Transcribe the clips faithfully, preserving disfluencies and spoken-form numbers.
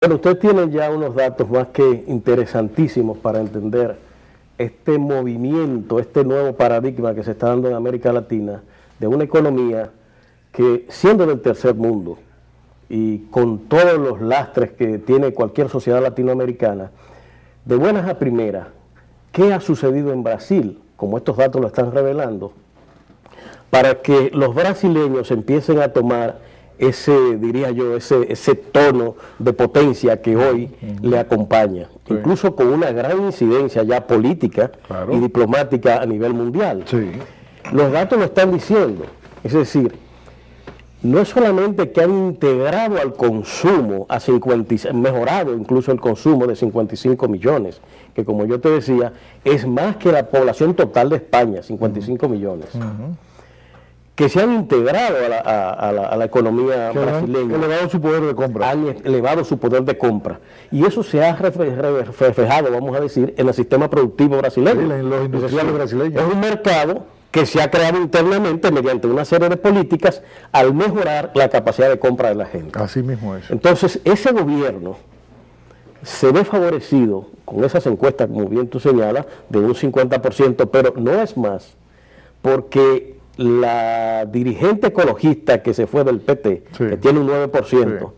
Bueno, usted tiene ya unos datos más que interesantísimos para entender este movimiento, este nuevo paradigma que se está dando en América Latina de una economía que, siendo del tercer mundo y con todos los lastres que tiene cualquier sociedad latinoamericana, de buenas a primeras, ¿qué ha sucedido en Brasil? Como estos datos lo están revelando, para que los brasileños empiecen a tomar ese, diría yo, ese, ese tono de potencia que hoy uh-huh. le acompaña, sí. incluso con una gran incidencia ya política claro. y diplomática a nivel mundial. Sí. Los datos lo están diciendo, es decir, no es solamente que han integrado al consumo, a cincuenta, mejorado incluso el consumo de cincuenta y cinco millones, que como yo te decía, es más que la población total de España, cincuenta y cinco uh-huh. millones. Uh-huh. que se han integrado a la, a, a la, a la economía que brasileña. Han elevado su poder de compra. Han elevado su poder de compra. Y eso se ha reflejado, vamos a decir, en el sistema productivo brasileño. Sí, en los industriales es brasileños. Es un mercado que se ha creado internamente mediante una serie de políticas al mejorar la capacidad de compra de la gente. Así mismo es. Entonces, ese gobierno se ve favorecido con esas encuestas, como bien tú señalas, de un cincuenta por ciento, pero no es más, porque la dirigente ecologista que se fue del P T, sí. que tiene un nueve por ciento,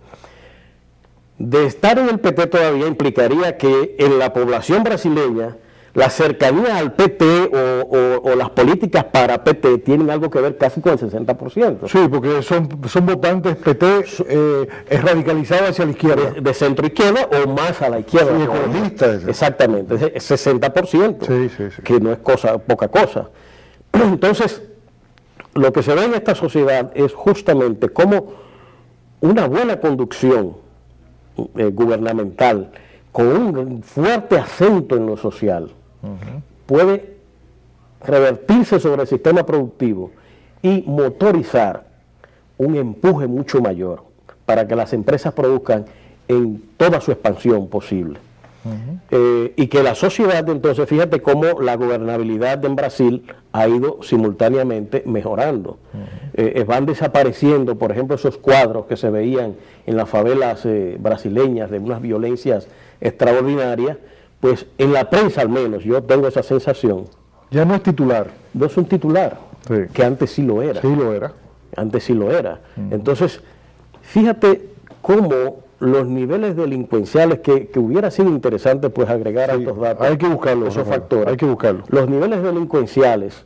sí. de estar en el P T todavía implicaría que en la población brasileña la cercanía al P T o, o, o las políticas para P T tienen algo que ver casi con el sesenta por ciento. Sí, porque son, son votantes P T eh, radicalizados hacia la izquierda. De, de centro izquierda o más a la izquierda. Sí, economistas. Exactamente, es sesenta por ciento, sí, sí, sí. que no es cosa, poca cosa. Entonces, lo que se ve en esta sociedad es justamente cómo una buena conducción eh, gubernamental con un fuerte acento en lo social uh-huh. puede revertirse sobre el sistema productivo y motorizar un empuje mucho mayor para que las empresas produzcan en toda su expansión posible. Uh-huh. eh, y que la sociedad, entonces, fíjate cómo la gobernabilidad en Brasil ha ido simultáneamente mejorando. Uh-huh. eh, van desapareciendo, por ejemplo, esos cuadros que se veían en las favelas eh, brasileñas de unas violencias extraordinarias, pues en la prensa al menos, yo tengo esa sensación. Ya no es titular. No es un titular, sí. que antes sí lo era. Sí lo era. Antes sí lo era. Uh-huh. Entonces, fíjate cómo los niveles delincuenciales, que, que hubiera sido interesante pues agregar sí, a estos datos, hay que buscarlo, esos factores, hay que buscarlo. Los niveles delincuenciales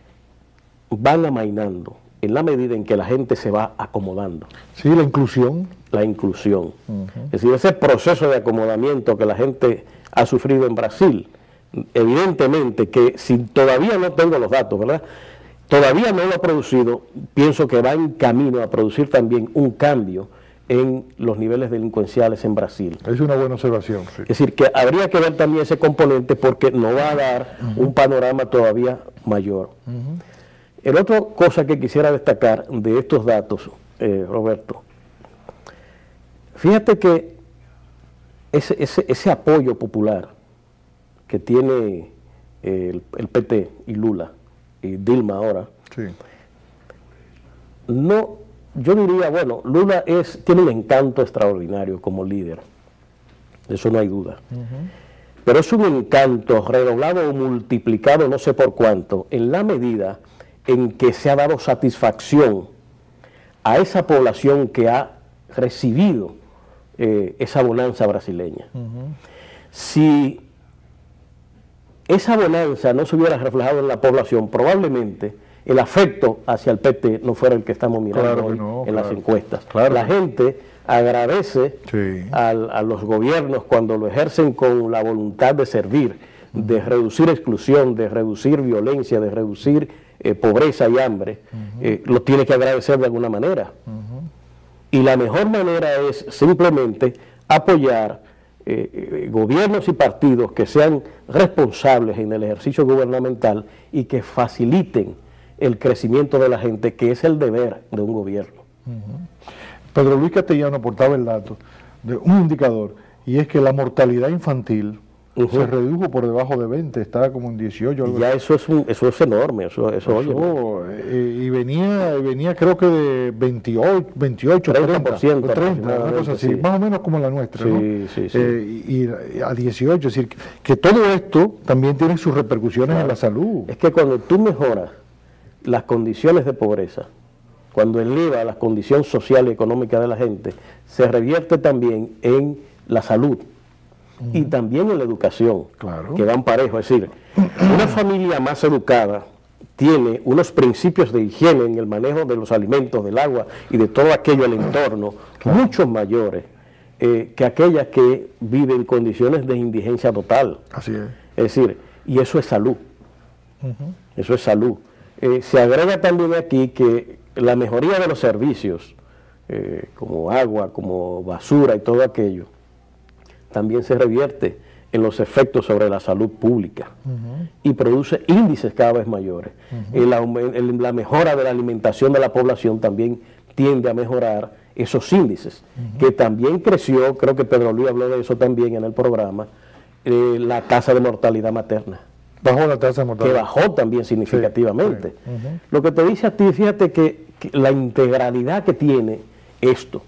van amainando en la medida en que la gente se va acomodando. Sí, la inclusión. La inclusión. Uh-huh. Es decir, ese proceso de acomodamiento que la gente ha sufrido en Brasil, evidentemente que si todavía no tengo los datos, ¿verdad? Todavía no lo ha producido, pienso que va en camino a producir también un cambio en los niveles delincuenciales en Brasil. Es una buena observación. Sí. Es decir, que habría que ver también ese componente porque nos va a dar uh-huh. un panorama todavía mayor. Uh-huh. El otra cosa que quisiera destacar de estos datos, eh, Roberto, fíjate que ese, ese, ese apoyo popular que tiene eh, el, el P T y Lula y Dilma ahora, sí. no... Yo diría, bueno, Lula es, tiene un encanto extraordinario como líder, de eso no hay duda. Uh-huh. Pero es un encanto redoblado o multiplicado no sé por cuánto, en la medida en que se ha dado satisfacción a esa población que ha recibido eh, esa bonanza brasileña. Uh-huh. Si esa bonanza no se hubiera reflejado en la población, probablemente el afecto hacia el P T no fuera el que estamos mirando claro hoy no, en claro. las encuestas. Claro. La gente agradece sí. al, a los gobiernos cuando lo ejercen con la voluntad de servir, uh-huh. de reducir exclusión, de reducir violencia, de reducir eh, pobreza y hambre, uh-huh. eh, lo tiene que agradecer de alguna manera. Uh-huh. Y la mejor manera es simplemente apoyar eh, eh, gobiernos y partidos que sean responsables en el ejercicio gubernamental y que faciliten el crecimiento de la gente, que es el deber de un gobierno. Uh-huh. Pedro Luis Castellano aportaba el dato de un indicador, y es que la mortalidad infantil Uh-huh. Se redujo por debajo de veinte, estaba como en dieciocho. Algo ya así. Eso es un, eso es enorme, eso, eso, eso oye. Eh, y venía, venía creo que de veintiocho, veintiocho, treinta por ciento, treinta, una cosa así, sí. Más o menos como la nuestra, sí, ¿no? Sí, sí. Eh, y, y a dieciocho, es decir, que, que todo esto también tiene sus repercusiones claro. en la salud. Es que cuando tú mejoras las condiciones de pobreza, cuando eleva la condición social y económica de la gente, se revierte también en la salud. Y también en la educación, claro. que van parejo. Es decir, una familia más educada tiene unos principios de higiene en el manejo de los alimentos, del agua y de todo aquello al entorno, claro. muchos mayores eh, que aquellas que viven en condiciones de indigencia total. Así es. Es decir, y eso es salud. Uh-huh. Eso es salud. Eh, se agrega también aquí que la mejoría de los servicios, eh, como agua, como basura y todo aquello, también se revierte en los efectos sobre la salud pública uh-huh. y produce índices cada vez mayores. Uh-huh. el, el, la mejora de la alimentación de la población también tiende a mejorar esos índices, uh-huh. que también creció, creo que Pedro Luis habló de eso también en el programa, eh, la tasa de mortalidad materna. Bajó la tasa de mortalidad. Que bajó también significativamente. Sí, sí. Uh-huh. Lo que te dice a ti, fíjate que, que la integralidad que tiene esto,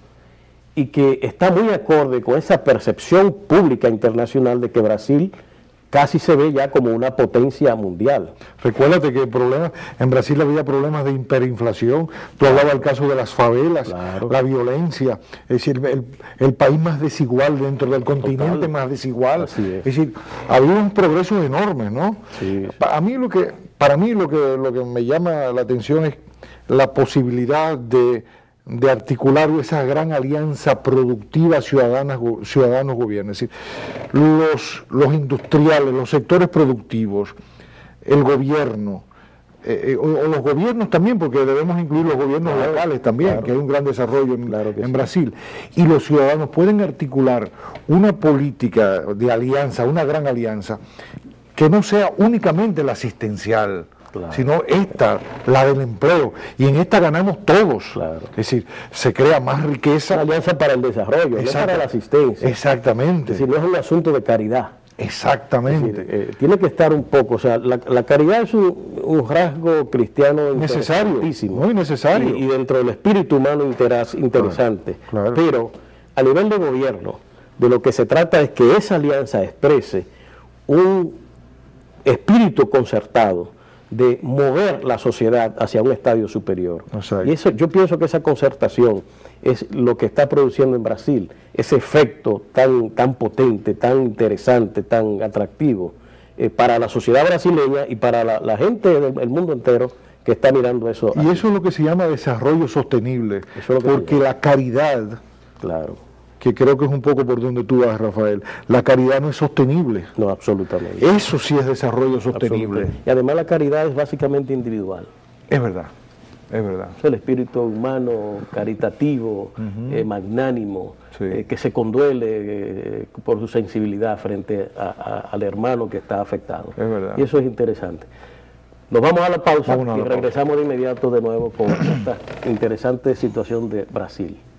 y que está muy acorde con esa percepción pública internacional de que Brasil casi se ve ya como una potencia mundial. Recuérdate que el problema, en Brasil había problemas de hiperinflación, tú hablabas del caso de las favelas, claro. la violencia, es decir, el, el país más desigual dentro del continente Total. más desigual, Así es. es decir, había un progreso enorme, ¿no? Sí. Para mí lo que, para mí lo que, lo que me llama la atención es la posibilidad de de articular esa gran alianza productiva ciudadanos-gobierno. Es decir, los, los industriales, los sectores productivos, el gobierno, eh, eh, o, o los gobiernos también, porque debemos incluir los gobiernos claro, locales también, claro. que hay un gran desarrollo en, claro en sí. Brasil, y los ciudadanos pueden articular una política de alianza, una gran alianza, que no sea únicamente la asistencial, Claro. sino esta, la del empleo, y en esta ganamos todos, claro. es decir, se crea más riqueza. Una alianza para el desarrollo, no para la asistencia. Exactamente. Es decir, no es un asunto de caridad. Exactamente. Es decir, eh, tiene que estar un poco, o sea, la, la caridad es un, un rasgo cristiano necesario, muy necesario. Y, y dentro del espíritu humano interas, interesante. Claro, claro. Pero a nivel de gobierno, de lo que se trata es que esa alianza exprese un espíritu concertado de mover la sociedad hacia un estadio superior. Exacto. Y eso, yo pienso que esa concertación es lo que está produciendo en Brasil, ese efecto tan, tan potente, tan interesante, tan atractivo eh, para la sociedad brasileña y para la, la gente del el mundo entero que está mirando eso. Y así. Eso es lo que se llama desarrollo sostenible, eso es lo que porque la caridad, claro, que creo que es un poco por donde tú vas, Rafael, la caridad no es sostenible. No, absolutamente. Eso sí es desarrollo sostenible. Y además la caridad es básicamente individual. Es verdad, es verdad. Es el espíritu humano, caritativo, uh-huh. eh, magnánimo, sí. eh, que se conduele eh, por su sensibilidad frente a, a, al hermano que está afectado. Es verdad. Y eso es interesante. Nos vamos a la pausa Vámonos y a la regresamos pausa. de inmediato de nuevo con esta interesante situación de Brasil.